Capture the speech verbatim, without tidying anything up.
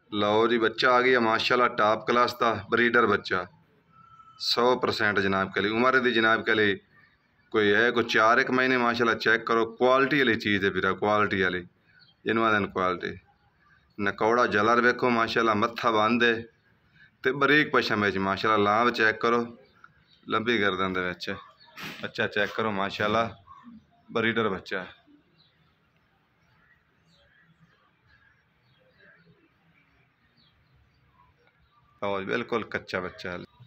लो जी बच्चा आ गया माशाल्लाह टॉप क्लास का ब्रीडर बच्चा सौ परसेंट जनाब के लिए उम्र दी जनाब के लिए कोई है कोई चार एक महीने माशाल्लाह चेक करो क्वालिटी वाली चीज़ है फिर क्वालिटी वाली जिन्हों दिन क्वालिटी नकौड़ा जलर वेखो माशाल्लाह मत्था बंद है तो बरीक पशम में माशाल्लाह लाभ चेक करो लंबी गर्दन दे विच बच्चा चेक करो माशाल्लाह ब्रीडर बच्चा और बिल्कुल कच्चा बच्चा है।